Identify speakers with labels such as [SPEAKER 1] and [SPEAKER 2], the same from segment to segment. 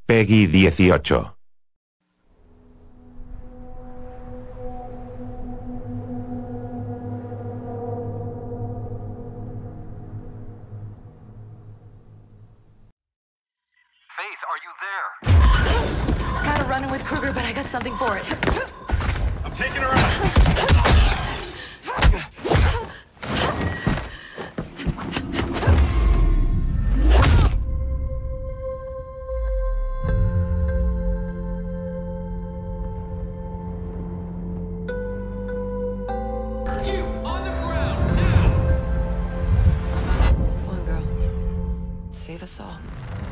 [SPEAKER 1] Peggy 18.
[SPEAKER 2] Faith, are you there?
[SPEAKER 3] Had a run-in with Kruger, but I got something for it.
[SPEAKER 2] I'm taking her out. You on the ground now.
[SPEAKER 3] Come on, girl. Save us all.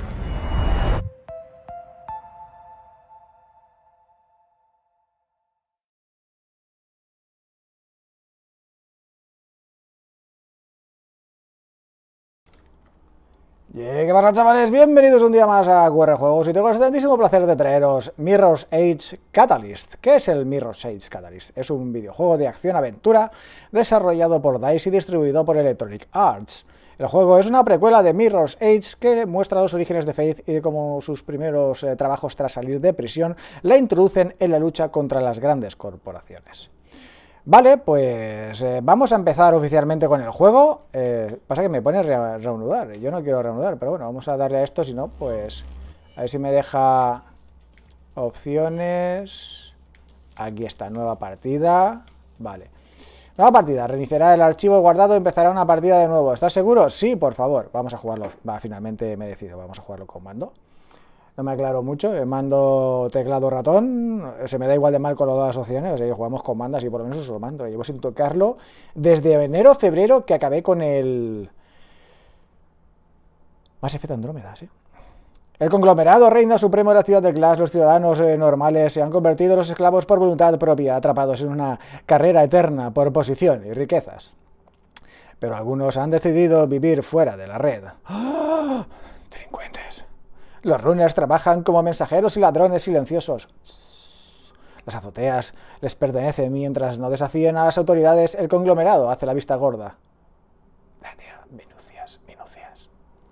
[SPEAKER 4] ¿Qué pasa, chavales? Bienvenidos un día más a QR Juegos y tengo el excelentísimo placer de traeros Mirror's Edge Catalyst. ¿Qué es el Mirror's Edge Catalyst? Es un videojuego de acción-aventura desarrollado por DICE y distribuido por Electronic Arts. El juego es una precuela de Mirror's Edge que muestra los orígenes de Faith y de cómo sus primeros trabajos tras salir de prisión la introducen en la lucha contra las grandes corporaciones. Vale, pues vamos a empezar oficialmente con el juego. Pasa que me pone reanudar, yo no quiero reanudar, pero bueno, vamos a darle a esto, si no, pues a ver si me deja opciones. Aquí está, nueva partida. Vale, nueva partida, reiniciará el archivo guardado y empezará una partida de nuevo. ¿Estás seguro? Sí, por favor, vamos a jugarlo. Va, finalmente me decido, vamos a jugarlo con mando. No me aclaro mucho, el mando teclado ratón, se me da igual de mal con las dos opciones, así que jugamos con mando, así por lo menos os lo mando. Llevo sin tocarlo desde enero, febrero, que acabé con el Mass Effect Andrómeda, ¿sí? El conglomerado reina supremo de la ciudad de Glass. Los ciudadanos normales se han convertido en los esclavos por voluntad propia, atrapados en una carrera eterna por posición y riquezas. Pero algunos han decidido vivir fuera de la red. ¡Oh! Delincuentes. Los runners trabajan como mensajeros y ladrones silenciosos. Las azoteas les pertenecen mientras no desafíen a las autoridades. El conglomerado hace la vista gorda. Minucias.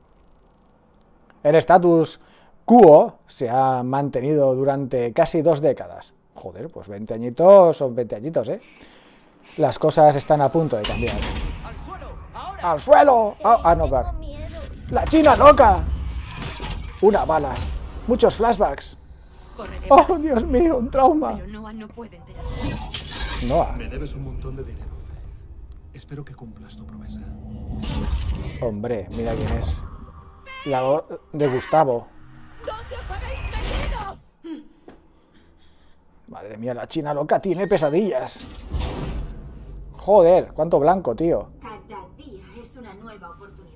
[SPEAKER 4] El status quo se ha mantenido durante casi 2 décadas. Joder, pues 20 añitos son 20 añitos, ¿eh? Las cosas están a punto de cambiar.
[SPEAKER 2] ¡Al suelo! ¡Ahora!
[SPEAKER 4] ¡Al suelo! No, va. ¡La China loca! Una bala, muchos flashbacks. ¡Oh, Dios mío, un trauma!
[SPEAKER 3] Pero Noah no puede enterarse.
[SPEAKER 4] Noah.
[SPEAKER 5] Me debes un montón de dinero, Faith. Espero que cumplas tu promesa.
[SPEAKER 4] Hombre, mira quién es. La voz de Gustavo.
[SPEAKER 3] ¿Dónde os habéis metido?
[SPEAKER 4] Madre mía, la China loca tiene pesadillas. Joder, cuánto blanco, tío.
[SPEAKER 6] Cada día es una nueva oportunidad.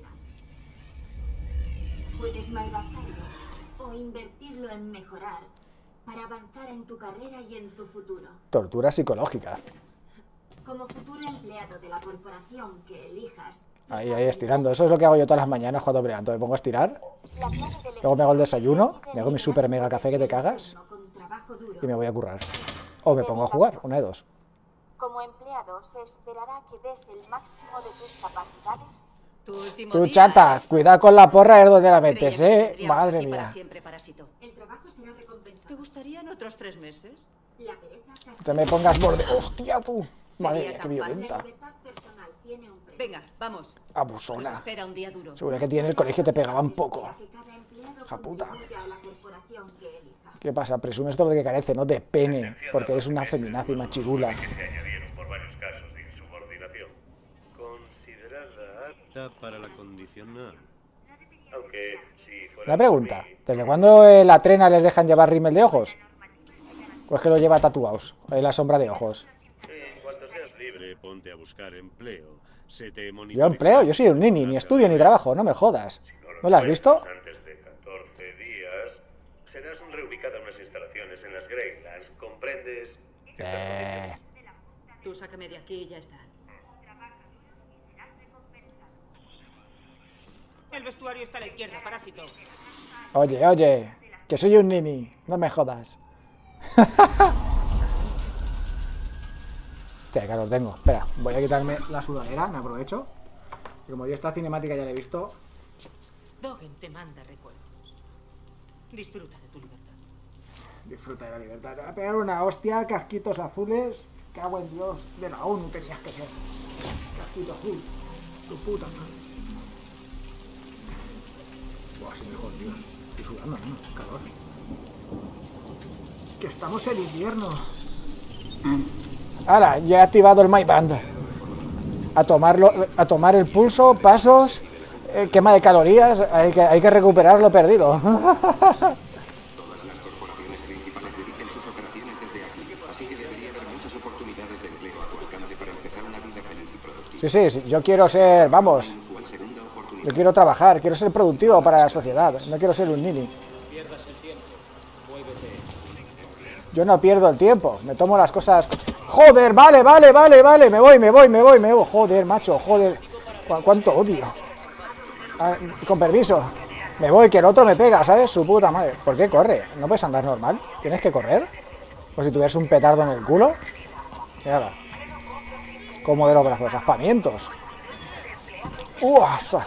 [SPEAKER 6] Puedes malgastarlo o invertirlo en mejorar para avanzar en tu carrera y en tu futuro.
[SPEAKER 4] Tortura psicológica.
[SPEAKER 6] Como futuro empleado de la corporación que elijas.
[SPEAKER 4] Ahí, estirando. Eso es lo que hago yo todas las mañanas cuando peleando. Me pongo a estirar, luego me hago el desayuno, me hago mi super mega café que te cagas y me voy a currar. O me pongo a jugar, una de dos.
[SPEAKER 6] Como empleado se esperará que des el máximo de tus capacidades.
[SPEAKER 4] Tú, chata, cuidado con la porra, es donde la metes, Madre mía.
[SPEAKER 6] El trabajo será recompensado.
[SPEAKER 3] ¿Te gustarían otros 3 meses?
[SPEAKER 6] La pereza castiga.
[SPEAKER 4] Te me pongas borde. ¡Hostia, tú! Madre mía, qué
[SPEAKER 6] La
[SPEAKER 4] violenta.
[SPEAKER 6] libertad personal tiene un precio.
[SPEAKER 3] Venga, vamos. Nos
[SPEAKER 4] Abusona.
[SPEAKER 3] espera un día duro.
[SPEAKER 4] Seguro que a ti en el colegio te pegaban poco.
[SPEAKER 6] Espera que cada empleado
[SPEAKER 4] Hija puta.
[SPEAKER 6] contribuya a la corporación que elija.
[SPEAKER 4] ¿Qué pasa? Presumes todo lo que carece, ¿no? De pene, porque eres una feminazi machirula.
[SPEAKER 7] Que se añadieron por varios casos de insubordinación. Considerada apta para la condición A. Aunque, si fuera
[SPEAKER 4] Una pregunta. ¿Desde cuándo en la trena les dejan llevar rímel de ojos? ¿O es que lo lleva tatuados? En la sombra de ojos.
[SPEAKER 7] en cuanto seas libre, ponte a buscar empleo. Se te
[SPEAKER 4] Yo
[SPEAKER 7] monitorizará.
[SPEAKER 4] empleo, yo soy un nini, ni estudio ni trabajo, no me jodas. ¿No lo has visto?
[SPEAKER 7] Antes de 14 días, serás reubicada en unas instalaciones en las Greylands. ¿Comprendes?
[SPEAKER 3] Tú sácame de aquí y ya está.
[SPEAKER 8] El vestuario está a la izquierda, parásito.
[SPEAKER 4] Oye, que soy un nini, no me jodas. Hostia, que lo tengo. Espera, voy a quitarme la sudadera, me aprovecho. Y como yo esta cinemática ya la he visto.
[SPEAKER 8] Dogen te manda recuerdos. Disfruta de tu libertad.
[SPEAKER 4] Disfruta de la libertad. Te va a pegar una hostia, casquitos azules. Cago en Dios, de la ONU tenías que ser. Casquito azul. Tu puta madre. Buah, sí, mejor, tío. Estoy sudando, ¿no? Calor. Que estamos en invierno. Ahora, ya he activado el My Band. A tomar el pulso, pasos, quema de calorías. Hay que recuperar lo perdido. Sí, yo quiero ser, vamos, yo quiero trabajar, quiero ser productivo para la sociedad, no quiero ser un nini. Yo no pierdo el tiempo, me tomo las cosas... ¡Joder! Vale, me voy, joder, macho, joder, cuánto odio. Con permiso, me voy, que el otro me pega, ¿sabes? Su puta madre. ¿Por qué corre? ¿No puedes andar normal? ¿Tienes que correr? Como si tuvieras un petardo en el culo. Mira. Como de los brazos, aspamientos. ¡Uasa!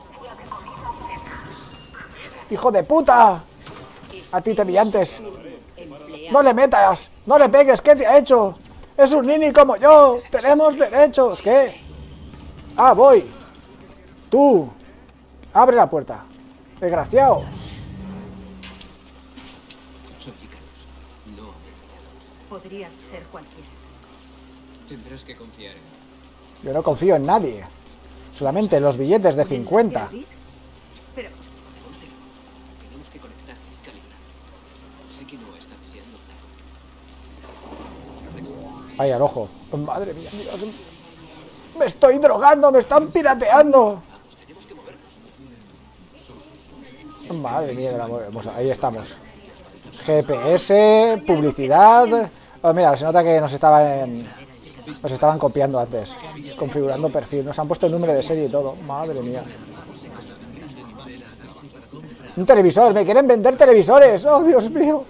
[SPEAKER 4] ¡Hijo de puta! A ti te vi antes. ¡No le metas! ¡No le pegues! ¿Qué te ha hecho? ¡Es un nini como yo! ¡Tenemos derechos! ¿Qué? ¡Ah, voy! ¡Tú! ¡Abre la puerta! ¡Desgraciado!
[SPEAKER 1] Soy Icarus. No te he engañado.
[SPEAKER 3] Podrías ser cualquiera.
[SPEAKER 1] Tendrás que confiar en mí.
[SPEAKER 4] Yo no confío en nadie. Solamente en los billetes de 50.
[SPEAKER 3] Pero
[SPEAKER 1] Póntelo. Tenemos que conectar y calibrar. Sé que no está deseando nada.
[SPEAKER 4] Ay, al ojo. Madre mía, Dios. Me estoy drogando, me están pirateando. Madre mía, ahí estamos. GPS, publicidad. Oh, mira, se nota que nos estaban copiando antes. Configurando perfil. Nos han puesto el número de serie y todo. Madre mía. Un televisor. Me quieren vender televisores. Oh, Dios mío.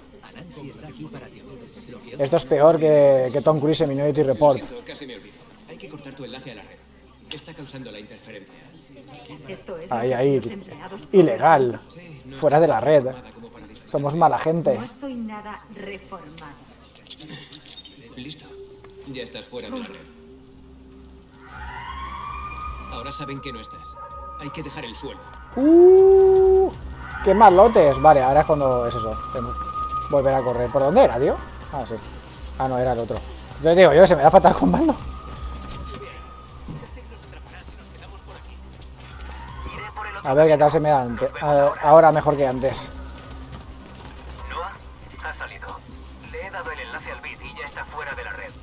[SPEAKER 4] Esto es peor que Tom Cruise en Minority Report.
[SPEAKER 1] Casi me olvido. Hay que cortar tu enlace a la red. Está causando la interferencia.
[SPEAKER 3] esto es
[SPEAKER 4] Ahí. Ilegal. Fuera de la red. Somos mala gente.
[SPEAKER 3] No estoy nada reformado.
[SPEAKER 1] Listo. Ya estás fuera de la red. Ahora saben que no estás. Hay que dejar el suelo.
[SPEAKER 4] ¡Qué malotes! Vale, ahora es cuando es eso. Volver a correr. ¿Por dónde era, tío? Ah, sí. Ah, no, era el otro. Entonces digo yo, se me da fatal con mando. A ver qué tal se me da antes. Ahora mejor que antes.
[SPEAKER 2] Noah, ha salido. Le he dado el enlace al bit y ya está fuera de la red.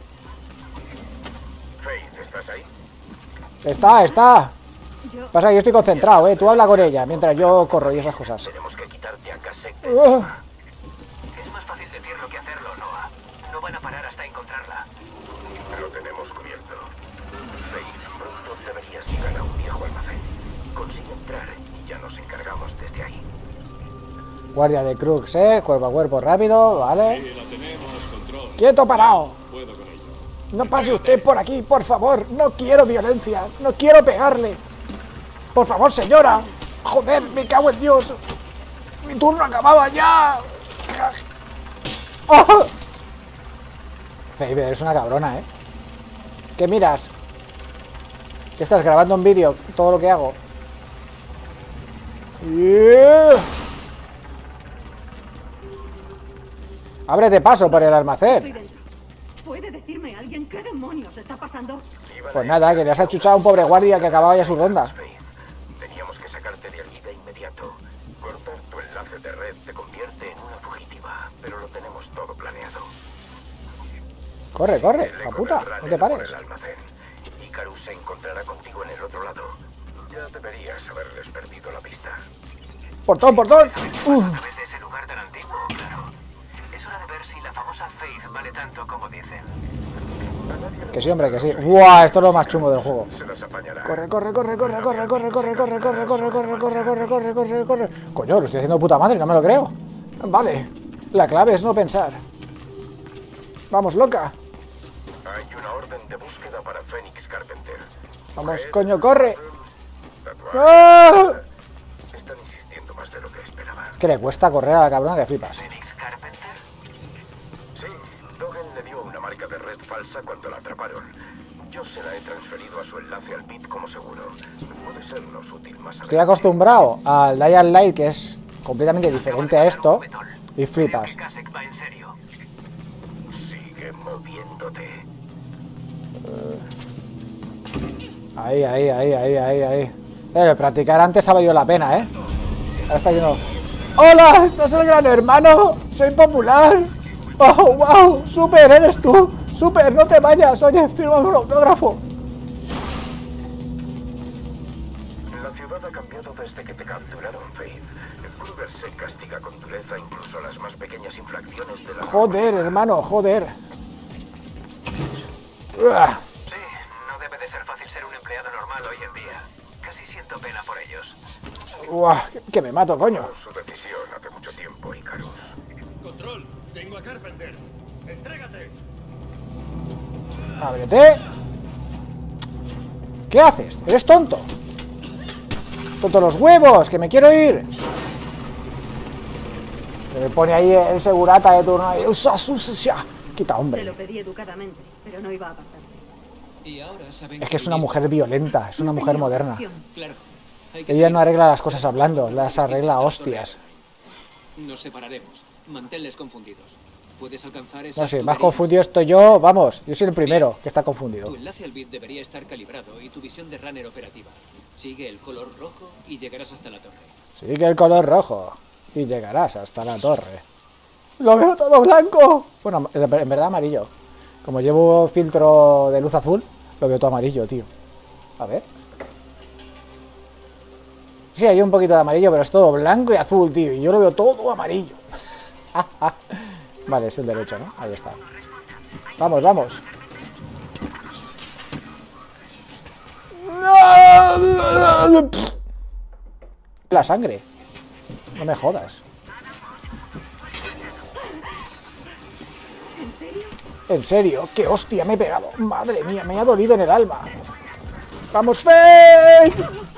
[SPEAKER 2] Faith, ¿estás ahí?
[SPEAKER 4] Está. Pasa que yo estoy concentrado, Tú habla con ella mientras yo corro y esas cosas.
[SPEAKER 2] Tenemos que quitarte a Kasek. Es más fácil decirlo que hacerlo, Noah. No van a parar hasta encontrarla. Lo tenemos cubierto. Faith, pronto deberías llegar a un viejo almacén. Consigue entrar y ya nos encargamos desde ahí.
[SPEAKER 4] Guardia de Crux, cuerpo a cuerpo rápido, vale.
[SPEAKER 7] Sí, la tenemos, control.
[SPEAKER 4] ¡Quieto, parado!
[SPEAKER 7] Puedo con ello.
[SPEAKER 4] No pase usted por aquí, por favor. No quiero violencia, no quiero pegarle. Por favor, señora. Joder, me cago en Dios. Mi turno acababa ya. ¡Oh! Faith, eres una cabrona, ¿Qué miras? ¿Qué estás grabando en vídeo? Todo lo que hago. Ábrete paso por el almacén.
[SPEAKER 3] ¿Puede decirme alguien qué demonios está pasando?
[SPEAKER 4] Pues nada, que le has achuchado a un pobre guardia que acababa ya su ronda.
[SPEAKER 2] Teníamos que sacarte de aquí de inmediato. Cortar tu enlace de red te convierte en una fugitiva, pero lo tenemos todo planeado.
[SPEAKER 4] Corre, hija puta, no te pares.
[SPEAKER 2] Icarus se encontrará contigo en el otro lado. Ya deberías haberles perdido la pista.
[SPEAKER 4] ¡Portón!
[SPEAKER 2] ¿Sabes de ese lugar tan antiguo? Claro. Es hora de ver si la famosa Faith vale tanto como dicen.
[SPEAKER 4] Que sí, hombre, que sí. ¡Buah! Esto es lo más chungo del juego.
[SPEAKER 2] Se las apañará.
[SPEAKER 4] Corre. Coño, lo estoy haciendo de puta madre, no me lo creo. Vale, la clave es no pensar. Vamos, loca.
[SPEAKER 2] Hay una orden de búsqueda para Phoenix Carpenter.
[SPEAKER 4] Vamos, coño, corre.
[SPEAKER 2] Tatuaje.
[SPEAKER 4] ¡Ah!
[SPEAKER 2] Están insistiendo más de lo que esperaba.
[SPEAKER 4] que le cuesta correr a la cabrona que flipas.
[SPEAKER 2] ¿Felix Carpenter? Sí, Dogen le dio una marca de red falsa cuando la atraparon. Yo se la he transferido a su enlace al bit como seguro. Puede sernos útil más
[SPEAKER 4] Estoy acostumbrado al Dying Light, que es completamente diferente a esto, y flipas.
[SPEAKER 2] Kasek va en serio. Sigue moviéndote.
[SPEAKER 4] Ahí. Practicar antes ha valido la pena, ¿eh? Ahora está lleno. ¡Hola! ¿Estás el gran hermano? ¡Soy popular! ¡Oh, wow! ¡Super! ¡Eres tú! ¡Super! ¡No te vayas! Oye, firma un autógrafo.
[SPEAKER 2] La ciudad ha cambiado desde que te capturaron, Faith. Kruger se castiga con dureza incluso las más pequeñas infracciones de la...
[SPEAKER 4] Joder, hermano, joder. Uah.
[SPEAKER 2] Sí, no debe de ser fácil ser un empleado normal hoy en día. Casi siento pena por ellos.
[SPEAKER 4] Uah, que me mato, coño.
[SPEAKER 2] Su decisión hace mucho tiempo, Icarus.
[SPEAKER 5] Control, tengo a Carpenter. Entrégate.
[SPEAKER 4] Ábrete. ¿Qué haces? ¿Eres tonto? ¡Tonto los huevos! ¡Que me quiero ir! Me pone ahí el segurata de turno ahí. Quita,
[SPEAKER 3] Se
[SPEAKER 4] hombre.
[SPEAKER 3] lo pedí educadamente, pero no iba a apartarse.
[SPEAKER 1] Y ahora saben
[SPEAKER 4] Es que es una
[SPEAKER 1] vivís-
[SPEAKER 4] mujer violenta, es una mujer
[SPEAKER 3] Tenía
[SPEAKER 4] moderna.
[SPEAKER 3] opción.
[SPEAKER 1] Claro. Hay que
[SPEAKER 4] Ella
[SPEAKER 1] seguir.
[SPEAKER 4] no arregla las cosas hablando, las arregla a hostias.
[SPEAKER 1] Nos separaremos. Manténles confundidos. Puedes alcanzar esa
[SPEAKER 4] No sé, más confundido estoy yo, vamos, yo soy el primero que está confundido.
[SPEAKER 1] Tu enlace al bit debería estar calibrado y tu visión de runner operativa. Sigue el color rojo y llegarás hasta la torre.
[SPEAKER 4] Sigue el color rojo y llegarás hasta la torre. ¡Lo veo todo blanco! Bueno, en verdad amarillo. Como llevo filtro de luz azul, lo veo todo amarillo, tío. A ver. Sí, hay un poquito de amarillo, pero es todo blanco y azul, tío. Y yo lo veo todo amarillo. Vale, es el derecho, ¿no? Ahí está. Vamos, vamos. La sangre. No me jodas.
[SPEAKER 3] ¿En serio?
[SPEAKER 4] ¿En serio? ¡Qué hostia me he pegado! ¡Madre mía! Me ha dolido en el alma. ¡Vamos, Faith!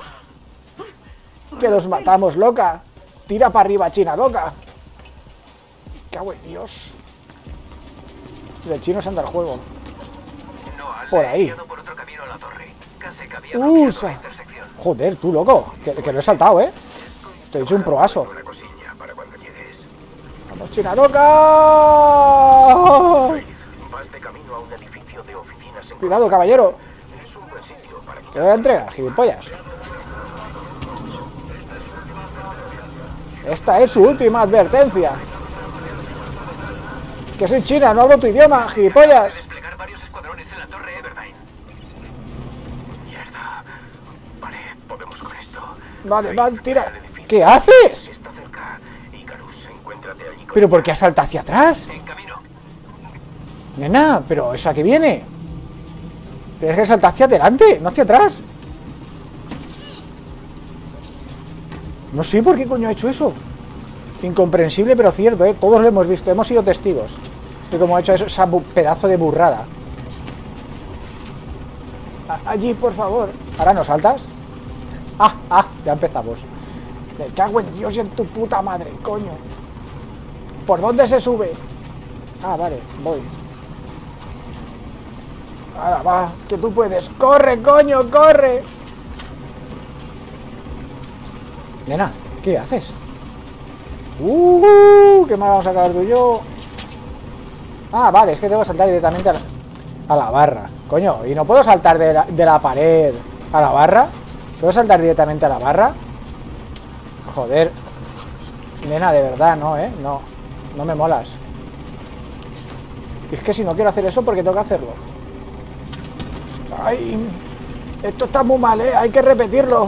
[SPEAKER 4] ¡Que los matamos, loca! ¡Tira para arriba, China, loca! ¡Cago en Dios! El chino se anda al juego.
[SPEAKER 2] No,
[SPEAKER 4] Por
[SPEAKER 2] le he
[SPEAKER 4] ahí.
[SPEAKER 2] guiado por otro camino a la torre. Kasek había bloqueado la intersección.
[SPEAKER 4] Joder, tú, loco. Que lo he saltado, ¿eh? Te he hecho un proaso.
[SPEAKER 2] Una cosilla para cuando llegues.
[SPEAKER 4] ¡Vamos, China, loca!
[SPEAKER 2] Vas de camino a un edificio de oficinas en...
[SPEAKER 4] Cuidado, caballero.
[SPEAKER 2] Es un buen sitio para
[SPEAKER 4] Que voy a entregar, gilipollas. Esta es su última advertencia. Que soy china, no hablo tu idioma, gilipollas.
[SPEAKER 2] desplegar varios escuadrones en la torre Everdine. Mierda. Vale, podemos con esto.
[SPEAKER 4] Vale, va, tira. ¿Qué haces?
[SPEAKER 2] Está cerca. Icarus, encuéntrate allí con...
[SPEAKER 4] ¿Pero por qué salta hacia atrás?
[SPEAKER 2] En camino.
[SPEAKER 4] Nena, pero ¿eso a qué viene? Tienes que saltar hacia adelante, no hacia atrás. No sé por qué coño ha hecho eso. Incomprensible, pero cierto, ¿eh? Todos lo hemos visto, hemos sido testigos de cómo ha hecho eso, esa pedazo de burrada. Allí, por favor. ¿Ahora no saltas? Ya empezamos. Me cago en Dios y en tu puta madre, coño. ¿Por dónde se sube? Vale, voy. Ahora va, que tú puedes. ¡Corre, coño, corre! Nena, ¿qué haces? ¿Qué más vamos a acabar tú y yo? Vale, es que tengo que saltar directamente a la barra. Coño, ¿y no puedo saltar de la pared a la barra? ¿Puedo saltar directamente a la barra? Joder. Nena, de verdad, no, ¿eh? No me molas. Y es que si no quiero hacer eso, ¿por qué tengo que hacerlo? ¡Ay! Esto está muy mal, ¿eh? Hay que repetirlo.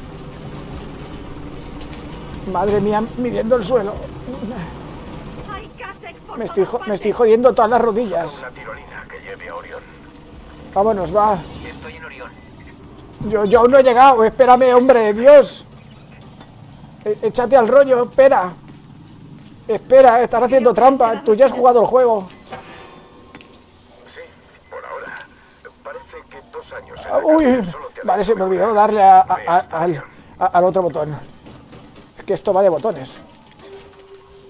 [SPEAKER 4] Madre mía, midiendo el suelo.
[SPEAKER 3] ¡Ay, Kasek, por
[SPEAKER 4] Me
[SPEAKER 3] todas
[SPEAKER 4] estoy
[SPEAKER 3] partes!
[SPEAKER 4] jodiendo todas las rodillas.
[SPEAKER 2] Una tirolina que lleve a Orión.
[SPEAKER 4] Vámonos, va.
[SPEAKER 2] Estoy en Orión.
[SPEAKER 4] Yo aún no he llegado. Espérame, hombre de Dios. Échate al rollo, espera. Espera, estás haciendo trampa. Tú ya has jugado el juego.
[SPEAKER 2] Sí, por ahora. Parece que 2 años... en la
[SPEAKER 4] Uy,
[SPEAKER 2] cárcel solo te han
[SPEAKER 4] vale,
[SPEAKER 2] hecho
[SPEAKER 4] se me olvidó
[SPEAKER 2] mejorar.
[SPEAKER 4] darle al otro botón. Es que esto va de botones.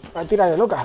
[SPEAKER 4] Va a tirarle loca.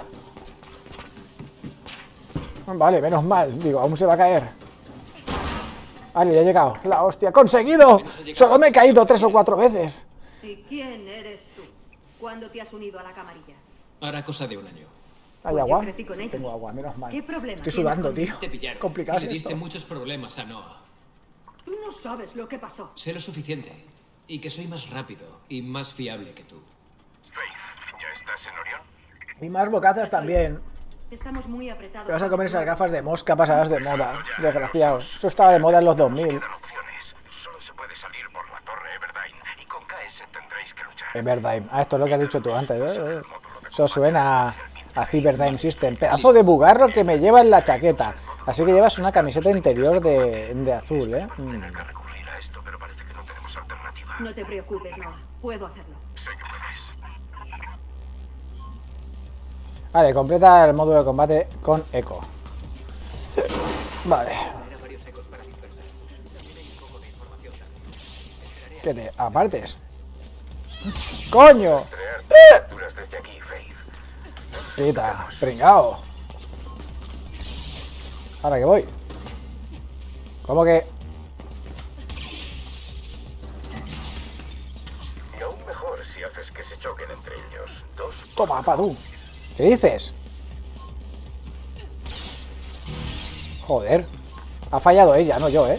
[SPEAKER 4] Vale, menos mal. Digo, aún se va a caer. Vale, ya he llegado. La hostia, ¡conseguido! Solo me he caído 3 o 4 veces.
[SPEAKER 3] ¿Y quién eres tú? ¿Cuándo te has unido a la camarilla?
[SPEAKER 1] Hará cosa de un año.
[SPEAKER 4] ¿Hay
[SPEAKER 3] Pues
[SPEAKER 4] agua?
[SPEAKER 3] yo crecí con ellos.
[SPEAKER 4] Tengo agua, menos mal.
[SPEAKER 3] ¿Qué problema
[SPEAKER 4] Estoy
[SPEAKER 3] tienes
[SPEAKER 4] sudando,
[SPEAKER 3] conmigo?
[SPEAKER 4] tío.
[SPEAKER 1] Te pillaron.
[SPEAKER 4] Complicado
[SPEAKER 1] Le
[SPEAKER 4] es
[SPEAKER 1] diste
[SPEAKER 4] esto.
[SPEAKER 1] muchos problemas a Noah.
[SPEAKER 3] Tú no sabes lo que pasó.
[SPEAKER 1] Sé lo suficiente. Y que soy más rápido y más fiable que tú.
[SPEAKER 2] Faith, ¿ya estás en Orión?
[SPEAKER 4] Y más bocazas también.
[SPEAKER 3] Estamos muy apretados.
[SPEAKER 4] Te vas a comer esas gafas de mosca pasadas de moda. Desgraciado. Eso estaba de moda en los 2000.
[SPEAKER 2] Quedan opciones. Solo se puede salir por la torre Everdine. Y con KS tendréis que luchar.
[SPEAKER 4] Everdime. Ah, esto es lo que has dicho tú antes. Eso suena a Cyberdyne System. Pedazo de bugarro que me lleva en la chaqueta. Así que llevas una camiseta interior de azul, ¿eh?
[SPEAKER 2] Tener que recurrir a esto, pero parece que no tenemos alternativa.
[SPEAKER 3] No te preocupes, Noah. Puedo hacerlo.
[SPEAKER 2] Sé que puedes.
[SPEAKER 4] Vale, completa el módulo de combate con eco. Vale.
[SPEAKER 1] Era varios ecos para dispersar. También hay un poco de información también.
[SPEAKER 4] ¿Qué te apartes? ¡Coño!
[SPEAKER 2] Crear capturas desde aquí, Faith.
[SPEAKER 4] Pita, pringao. Ahora que voy. ¿Cómo que?
[SPEAKER 2] Y aún mejor si haces que se choquen entre ellos. Dos.
[SPEAKER 4] Toma, pa' tú. ¿Qué dices? Joder. Ha fallado ella, no yo, ¿eh?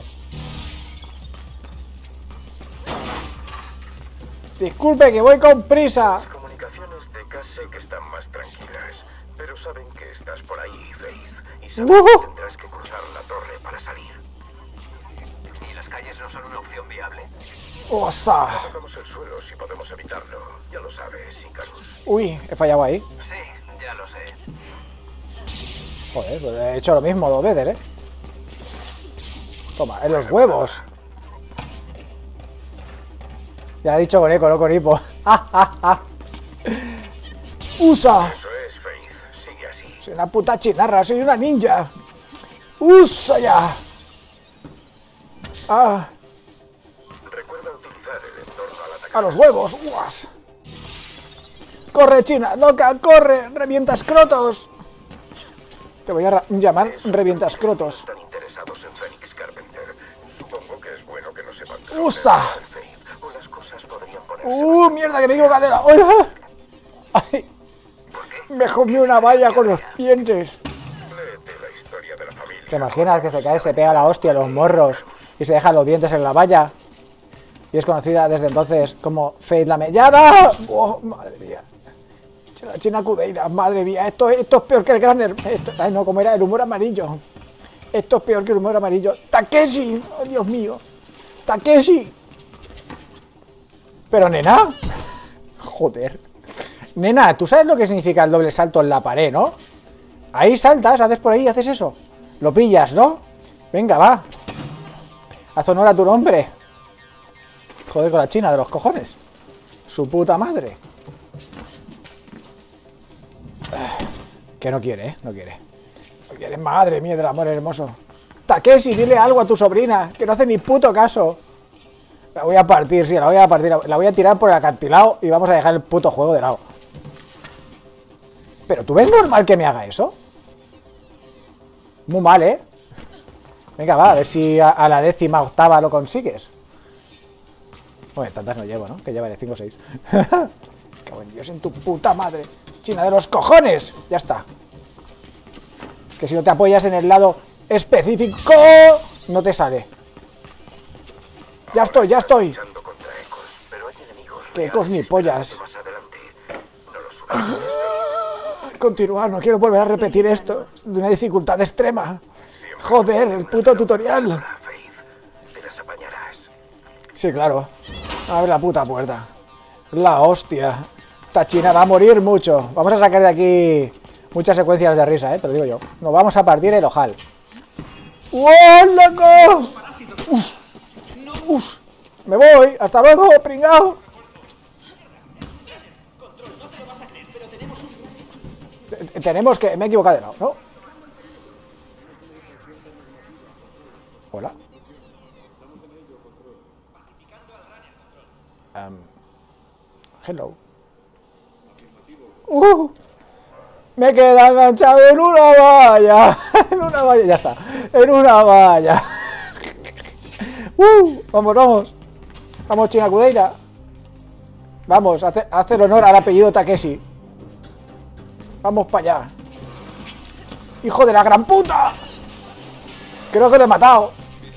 [SPEAKER 4] Disculpe, que voy con prisa.
[SPEAKER 2] Las comunicaciones de KS que están más tranquilas, pero saben que estás por ahí, Faith. Y saben que tendrás que cruzar la torre para salir. ¿Y las calles no son una opción viable?
[SPEAKER 4] ¡Osa!
[SPEAKER 2] Tocamos el suelo si podemos evitarlo. Ya lo sabes, Icarus.
[SPEAKER 4] Uy, he fallado ahí.
[SPEAKER 2] Sí, ya lo sé.
[SPEAKER 4] Joder, pues he hecho lo mismo 2 veces, ¿eh? Toma, en los huevos. Ya he dicho con eco, no con hipo. ¡Usa!
[SPEAKER 2] Eso es, Faith. Sigue así.
[SPEAKER 4] Soy una puta chinarra, soy una ninja. ¡Usa ya! ¡Ah!
[SPEAKER 2] Recuerda utilizar el entorno al atacar.
[SPEAKER 4] ¡A los huevos! ¡Uas! ¡Corre, China! ¡Loca! ¡Corre! ¡Revienta escrotos! Te voy a llamar revienta escrotos.
[SPEAKER 2] Están interesados en Phoenix Carpenter. Supongo que es bueno que no sepan.
[SPEAKER 4] ¡Usa!
[SPEAKER 2] Faith, o las cosas podrían ponerse.
[SPEAKER 4] ¡Mierda, que me he equivocado de la... ¡Ay! Me comí una valla con los dientes.
[SPEAKER 2] Léete la historia de la familia.
[SPEAKER 4] ¿Te imaginas que se cae, se pega la hostia a los morros y se deja los dientes en la valla? Y es conocida desde entonces como Faith la Mellada. ¡Oh, madre mía! La China Cudeira, madre mía, esto es peor que el gran hermano. Ay, no, como era el humor amarillo. Esto es peor que el humor amarillo. ¡Takeshi! ¡Oh, Dios mío! ¡Takeshi! Pero, nena. Joder. Nena, tú sabes lo que significa el doble salto en la pared, ¿no? Ahí saltas, haces por ahí, haces eso. Lo pillas, ¿no? Venga, va. Haz honor a tu nombre. Joder, con la China de los cojones. Su puta madre. Que no quiere, ¿eh? No quiere. No quiere, madre mía del amor hermoso. Takeshi, dile algo a tu sobrina, que no hace ni puto caso. La voy a partir, sí, la voy a partir. La voy a tirar por el acantilado y vamos a dejar el puto juego de lado. Pero ¿tú ves normal que me haga eso? Muy mal, ¿eh? Venga, va, a ver si a la 18ª lo consigues. Bueno, tantas no llevo, ¿no? Que llevaré 5 o 6. Cago en Dios, en tu puta madre. China de los cojones. Ya está. Que si no te apoyas en el lado específico, no te sale. Ya estoy, ya estoy.
[SPEAKER 2] Luchando contra ecos, pero hay enemigos
[SPEAKER 4] Que ecos ni pollas.
[SPEAKER 2] más adelante. No lo superes.
[SPEAKER 4] Continuar, no quiero volver a repetir esto. Es de una dificultad extrema. Joder, el puto tutorial.
[SPEAKER 2] Faith, te las apañarás.
[SPEAKER 4] Sí, claro. Abre la puta puerta. La hostia. Esta China va a morir mucho. Vamos a sacar de aquí muchas secuencias de risa, te lo digo yo. Nos vamos a partir el ojal. ¡Oh, loco! ¡Uf! ¡Uf! ¡Me voy! ¡Hasta luego, pringao! Tenemos que... Me he equivocado de lado, ¿no? Hola. Hello. Me queda enganchado en una valla. En una valla, ya está. En una valla. Vamos, vamos. Vamos, China Cudeira. Vamos, hacer honor al apellido Takeshi. Vamos para allá. ¡Hijo de la gran puta! Creo que lo he matado.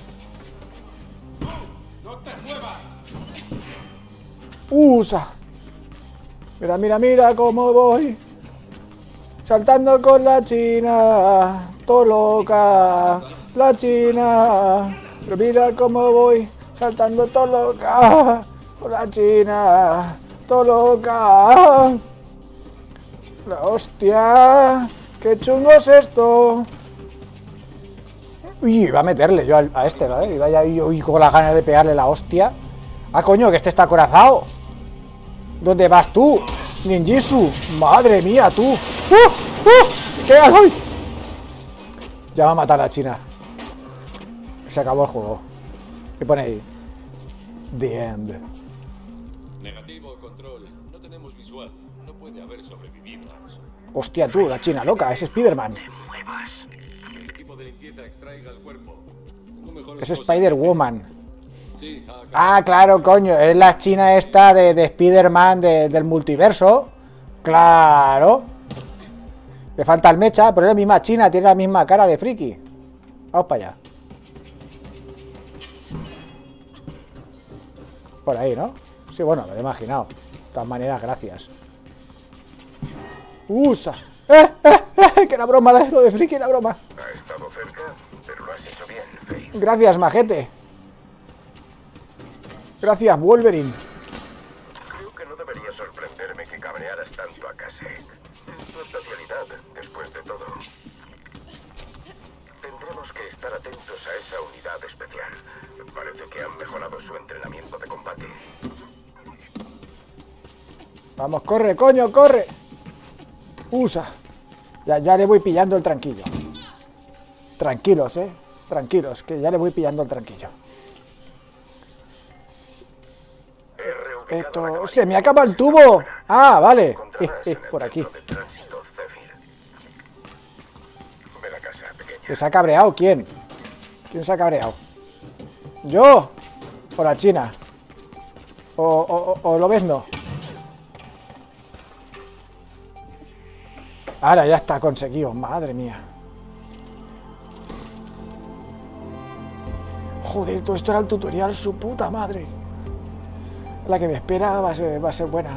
[SPEAKER 4] ¡Usa! Mira, mira, mira cómo voy. Saltando con la China. Todo loca. La China. Pero mira cómo voy. Saltando todo loca. Con la China. Todo loca. La hostia. ¡Qué chungo es esto! Uy, iba a meterle yo a este, ¿no? Iba ya yo con las ganas de pegarle la hostia. Ah, coño, que este está acorazado. ¿Dónde vas tú? Ninjitsu. Madre mía, tú. ¿Qué hago? Ya va a matar a la China. Se acabó el juego. ¿Qué pone ahí? The End.
[SPEAKER 9] Negativo, control. No tenemos visual. No puede haber sobrevivido a eso.
[SPEAKER 4] Hostia, tú, la China loca. Es Spider-Man.
[SPEAKER 9] El equipo de limpieza extraiga el cuerpo.
[SPEAKER 4] Es Spider-Woman.
[SPEAKER 9] Sí,
[SPEAKER 4] ah, claro, coño. Es la China esta de Spider-Man del multiverso. Claro. Le falta el mecha, pero es la misma China. Tiene la misma cara de friki. Vamos para allá. Por ahí, ¿no? Sí, bueno, me lo he imaginado. De todas maneras, gracias. ¡Usa! Que era broma, lo de friki era broma.
[SPEAKER 2] Ha estado cerca, pero lo has hecho bien, Faith.
[SPEAKER 4] Gracias, majete. Gracias, Wolverine.
[SPEAKER 2] Creo que no debería sorprenderme que cabrearas tanto a Kasek. Es tu especialidad, después de todo. Tendremos que estar atentos a esa unidad especial. Parece que han mejorado su entrenamiento de combate.
[SPEAKER 4] Vamos, corre, coño, corre. Usa. Ya le voy pillando el tranquillo. Tranquilos, tranquilos, que ya le voy pillando el tranquillo. Esto... ¡Se me acaba el tubo! ¡Ah, vale! Por aquí. ¿Que se ha cabreado? ¿Quién? ¿Quién se ha cabreado? ¿Yo? ¿O la China? ¿O lo ves no? Ahora ya está conseguido, madre mía. Joder, todo esto era el tutorial, su puta madre. La que me espera va a ser buena.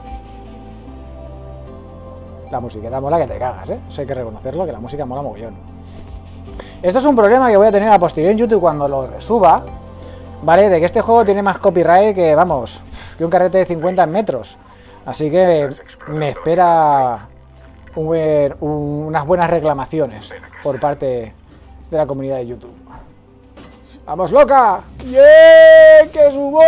[SPEAKER 4] La musiqueta mola que te cagas, Eso hay que reconocerlo, que la música mola mogollón. Esto es un problema que voy a tener a posteriori en YouTube cuando lo resuba, ¿vale? De que este juego tiene más copyright que, vamos, que un carrete de 50 metros. Así que me espera unas buenas reclamaciones por parte de la comunidad de YouTube. ¡Vamos, loca! ¡Yeah! ¡Que subo!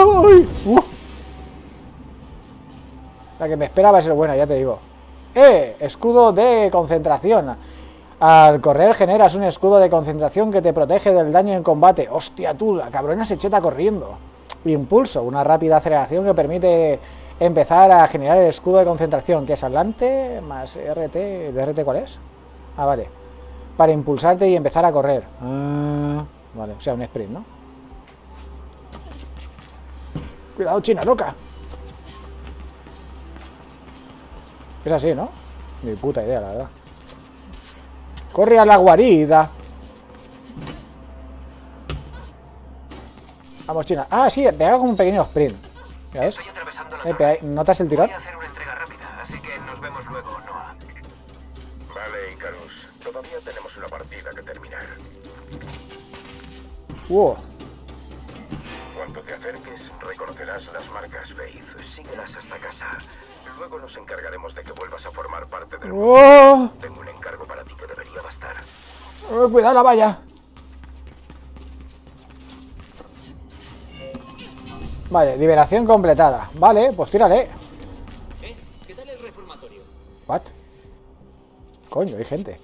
[SPEAKER 4] La que me espera va a ser buena, ya te digo. Escudo de concentración. Al correr generas un escudo de concentración que te protege del daño en combate. ¡Hostia, tú! La cabrona se cheta corriendo. Impulso, una rápida aceleración que permite empezar a generar el escudo de concentración, que es adelante más RT. ¿El RT cuál es? Ah, vale. Para impulsarte y empezar a correr. Vale, o sea, un sprint, ¿no? Cuidado, China loca. Es así, ¿no? Ni puta idea, la verdad. Corre a la guarida. Vamos, China. Ah, sí, pega como un pequeño sprint. ¿Ya ves? ¿Notas el tirón?
[SPEAKER 2] Voy a hacer una entrega rápida, así que nos vemos luego, Noah. Vale, Icarus. Todavía tenemos una partida que terminar.
[SPEAKER 4] Wow.
[SPEAKER 2] Cuando te acerques, reconocerás las marcas Faith. Síguelas hasta casa. Luego nos encargaremos de que vuelvas a formar parte del mundo. Tengo un encargo para ti que debería bastar.
[SPEAKER 4] Cuidado la valla. Vale, liberación completada. Vale, pues tírale.
[SPEAKER 1] ¿Qué tal el reformatorio?
[SPEAKER 4] What? Coño, hay gente.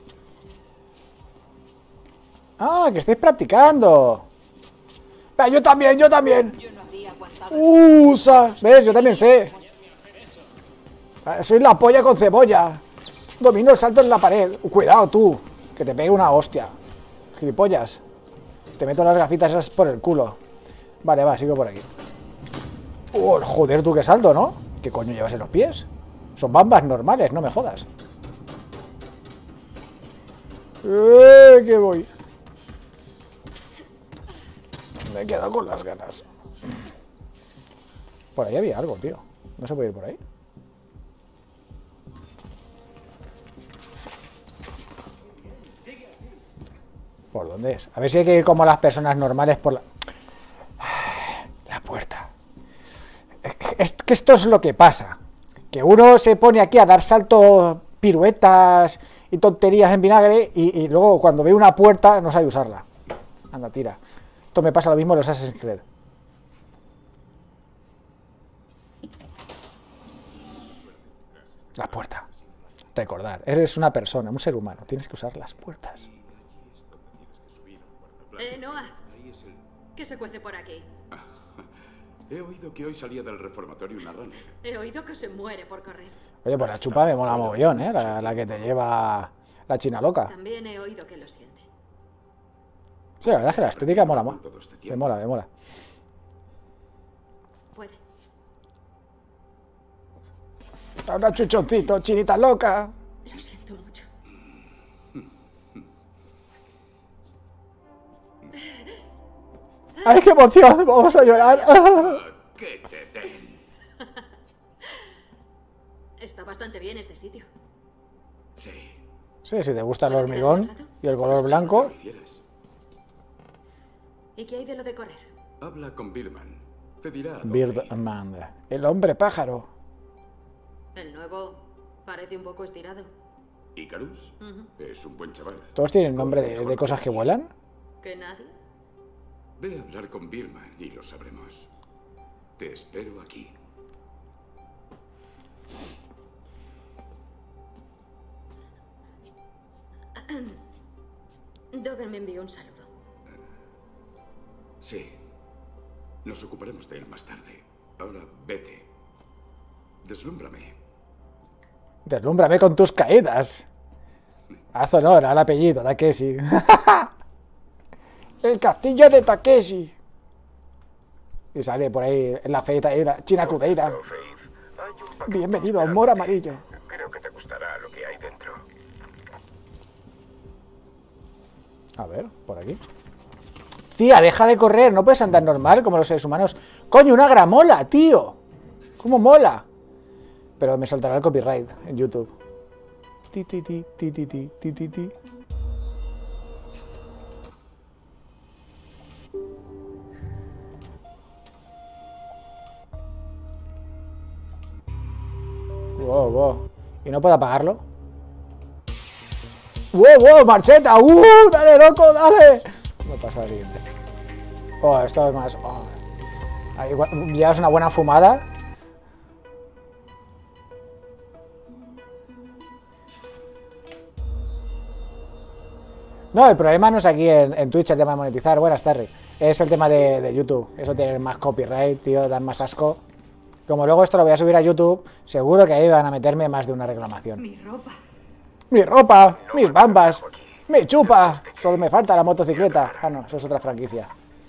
[SPEAKER 4] Ah, que estáis practicando. Yo también, yo también. ¿Ves? Yo también sé. Soy la polla con cebolla. Domino el salto en la pared. Cuidado tú, que te pegue una hostia. Gilipollas. Te meto las gafitas esas por el culo. Vale, va, sigo por aquí. Joder, tú qué salto, ¿no? ¿Qué coño llevas en los pies? Son bambas normales, no me jodas. Que voy. Me he quedado con las ganas. Por ahí había algo, tío. ¿No se puede ir por ahí? ¿Por dónde es? A ver si hay que ir como las personas normales por la puerta. Es que esto es lo que pasa. Que uno se pone aquí a dar saltos, piruetas y tonterías en vinagre y luego cuando ve una puerta no sabe usarla. Anda, tira. Esto me pasa lo mismo en los Assassin's Creed. La puerta. Recordar, eres una persona, un ser humano. Tienes que usar las puertas.
[SPEAKER 3] Noah, ¿qué se cuece por aquí?
[SPEAKER 10] He oído que hoy salía del reformatorio una runner.
[SPEAKER 3] He oído que se muere por correr.
[SPEAKER 4] Oye, pues la chupa me mola mogollón, ¿eh? La que te lleva la china loca.
[SPEAKER 3] También he oído que lo siente.
[SPEAKER 4] Sí, la verdad es que la estética mola más. Me mola, me mola.
[SPEAKER 3] Puede.
[SPEAKER 4] Ahora chuchoncito, chinita loca.
[SPEAKER 3] Lo siento mucho.
[SPEAKER 4] ¡Ay, qué emoción! ¡Vamos a llorar!
[SPEAKER 10] ¡Que te den!
[SPEAKER 3] Está bastante bien este sitio.
[SPEAKER 10] Sí.
[SPEAKER 4] Sí, si te gusta el hormigón y el color blanco.
[SPEAKER 3] ¿Y qué hay de lo de correr?
[SPEAKER 10] Habla con Birdman. Te dirá.
[SPEAKER 4] Birdman. El hombre pájaro.
[SPEAKER 3] El nuevo parece un poco estirado.
[SPEAKER 10] ¿Icarus? Es un buen chaval.
[SPEAKER 4] ¿Todos tienen nombre de cosas que vuelan?
[SPEAKER 3] ¿Que nadie?
[SPEAKER 10] Ve a hablar con Birdman y lo sabremos. Te espero aquí.
[SPEAKER 3] Dogen me envió un saludo.
[SPEAKER 10] Sí. Nos ocuparemos de él más tarde. Ahora vete. Deslúmbrame.
[SPEAKER 4] Deslúmbrame con tus caídas. Haz honor al apellido, Takeshi. El castillo de Takeshi. Y sale por ahí en la feita ahí la China Cudeira. Bienvenido a Humor Amarillo.
[SPEAKER 2] Creo que te gustará lo que hay dentro.
[SPEAKER 4] A ver, por aquí. Tía, deja de correr, no puedes andar normal como los seres humanos. Coño, una gramola, tío. ¿Cómo mola? Pero me saltará el copyright en YouTube. Ti, ti, ti, ti, ti, ti, ti, ti, ti. Wow, wow. ¿Y no puedo apagarlo? ¡Wow, wow! ¡Marcheta! ¡Dale, loco, dale! No pasa al siguiente. Oh, esto es más... Oh. Ahí llevas una buena fumada. No, el problema no es aquí en Twitch el tema de monetizar. Buenas tardes. Es el tema de YouTube. Eso tiene más copyright, tío, dan más asco. Como luego esto lo voy a subir a YouTube, seguro que ahí van a meterme más de una reclamación.
[SPEAKER 3] Mi ropa.
[SPEAKER 4] Mi ropa, mis bambas, mi chupa. Solo me falta la motocicleta. Ah, no, eso es otra franquicia.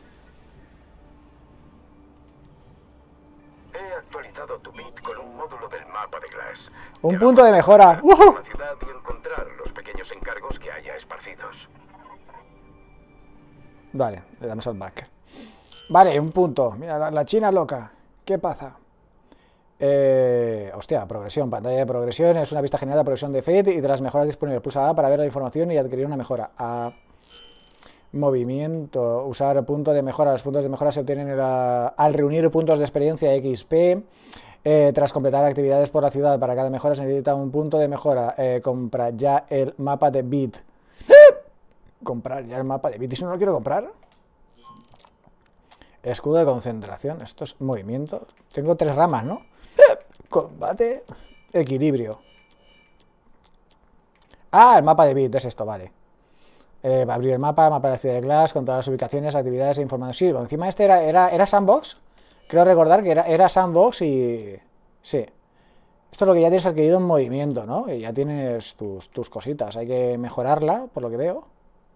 [SPEAKER 2] He actualizado tu bit con un módulo del mapa de Glass.
[SPEAKER 4] Un punto de mejora.
[SPEAKER 2] La ciudad y encontrar los pequeños encargos que haya esparcidos.
[SPEAKER 4] Vale, le damos al back. Vale, un punto. Mira, la china loca. ¿Qué pasa? Hostia, progresión. Pantalla de progresión. Es una vista general de progresión de Fate y de las mejoras disponibles. Pulsa A para ver la información y adquirir una mejora. A movimiento. Usar punto de mejora. Los puntos de mejora se obtienen al reunir puntos de experiencia XP. Tras completar actividades por la ciudad. Para cada mejora se necesita un punto de mejora. Compra ya el mapa de Bit. Comprar ya el mapa de Bit. ¿Y si no lo quiero comprar? Escudo de concentración. Esto es movimiento. Tengo 3 ramas, ¿no? Combate. Equilibrio. Ah, el mapa de Bit. Es esto, vale. Va a abrir el mapa de la ciudad de Glass con todas las ubicaciones, actividades e información. Sí, bueno, encima este era Sandbox. Creo recordar que era Sandbox y... Sí. Esto es lo que ya tienes adquirido en movimiento, ¿no? Y ya tienes tus cositas. Hay que mejorarla, por lo que veo.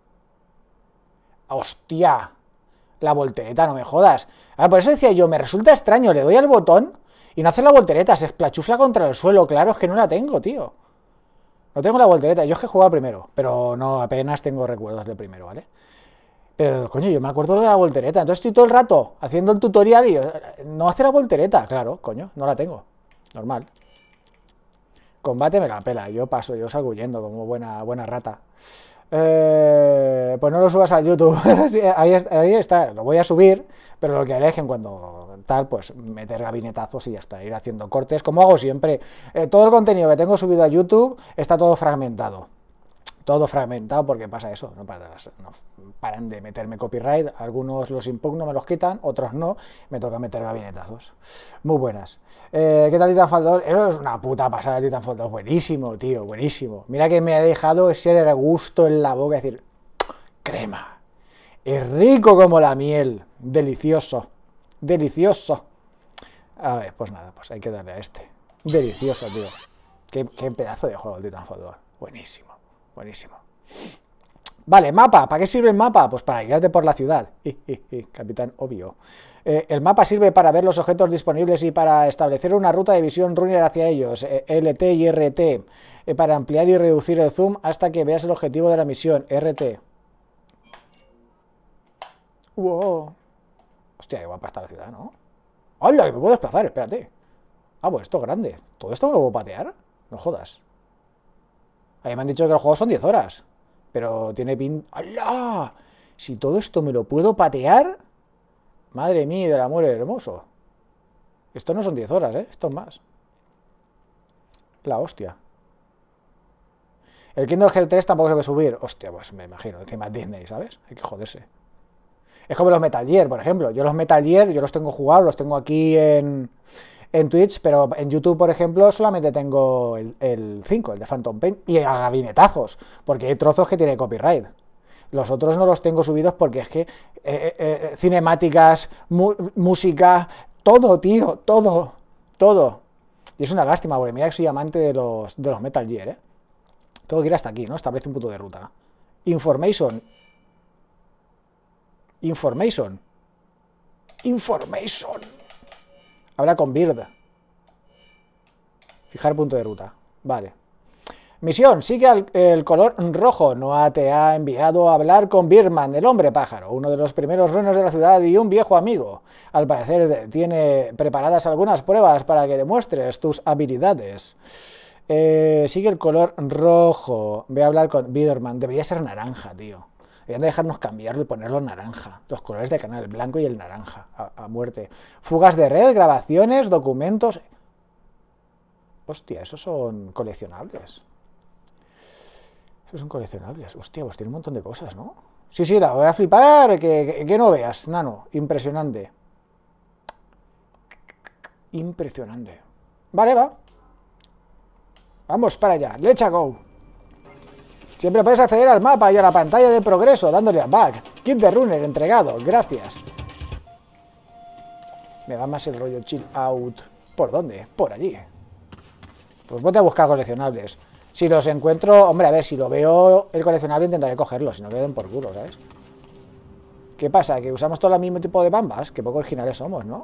[SPEAKER 4] ¡Hostia! La voltereta, no me jodas. A ver, por eso decía yo, me resulta extraño. Le doy al botón y no hace la voltereta. Se esplachufla contra el suelo. Claro, es que no la tengo, tío. No tengo la voltereta. Yo es que he jugado primero. Pero no, apenas tengo recuerdos del primero, ¿vale? Pero, coño, yo me acuerdo de la voltereta. Entonces estoy todo el rato haciendo el tutorial y no hace la voltereta. Claro, coño, no la tengo. Normal. Combate me la pela, yo paso, yo salgo huyendo como buena rata. Pues no lo subas a YouTube. Sí, ahí está, lo voy a subir, pero lo que haré es que en cuando tal, pues meter gabinetazos y ya está, ir haciendo cortes, como hago siempre. Todo el contenido que tengo subido a YouTube está todo fragmentado. Todo fragmentado porque pasa eso, no paran de meterme copyright, algunos los impugno, me los quitan, otros no, me toca meter gabinetazos. Muy buenas. ¿Qué tal Titanfall 2? Eso es una puta pasada, Titanfall 2, buenísimo, tío, buenísimo. Mira que me ha dejado ese gusto en la boca, es decir, crema. Es rico como la miel, delicioso, delicioso. A ver, pues nada, pues hay que darle a este. Delicioso, tío. Qué pedazo de juego el Titanfall 2, buenísimo. Buenísimo. Vale, mapa. ¿Para qué sirve el mapa? Pues para guiarte por la ciudad. Capitán obvio. El mapa sirve para ver los objetos disponibles y para establecer una ruta de visión runner hacia ellos. LT y RT. Para ampliar y reducir el zoom hasta que veas el objetivo de la misión. RT. Wow. Hostia, qué guapa está la ciudad, ¿no? ¡Hola! Que me puedo desplazar, espérate. Ah, pues esto es grande. ¿Todo esto me lo puedo patear? No jodas. Ahí me han dicho que el juego son 10 horas. Pero tiene pin... ¡Hala! Si todo esto me lo puedo patear... Madre mía del amor hermoso. Esto no son 10 horas, ¿eh? Esto es más. La hostia. El Kingdom Hearts 3 tampoco se puede subir. Hostia, pues me imagino. Encima Disney, ¿sabes? Hay que joderse. Es como los Metal Gear, por ejemplo. Yo los Metal Gear, yo los tengo jugados, los tengo aquí en Twitch, pero en YouTube, por ejemplo, solamente tengo el 5, el de Phantom Pain, y a gabinetazos, porque hay trozos que tiene copyright. Los otros no los tengo subidos porque es que cinemáticas, música, todo, tío, todo. Y es una lástima, porque mira que soy amante de los Metal Gear, ¿eh? Tengo que ir hasta aquí, ¿no? Establece un punto de ruta. Information. Habla con Bird. Fijar punto de ruta. Vale. Misión. Sigue el color rojo. Noah te ha enviado a hablar con Birdman, el hombre pájaro, uno de los primeros runners de la ciudad y un viejo amigo. Al parecer tiene preparadas algunas pruebas para que demuestres tus habilidades. Sigue el color rojo. Ve a hablar con Birdman. Debería ser naranja, tío. Deberían de dejarnos cambiarlo y ponerlo naranja. Los colores del canal, el blanco y el naranja. A muerte. Fugas de red, grabaciones, documentos. Hostia, esos son coleccionables. Esos son coleccionables. Hostia, pues tiene un montón de cosas, ¿no? Sí, la voy a flipar. Que no veas, nano. Impresionante. Impresionante. Vale, va. Vamos para allá. Let's go. Siempre puedes acceder al mapa y a la pantalla de progreso dándole a back. Kit de runner entregado, gracias. Me va más el rollo chill out. ¿Por dónde? Por allí. Pues ponte a buscar coleccionables. Si los encuentro, hombre, a ver, si lo veo el coleccionable intentaré cogerlo, si no queden por culo, ¿sabes? ¿Qué pasa? ¿Que usamos todo el mismo tipo de bambas? Que poco originales somos, ¿no?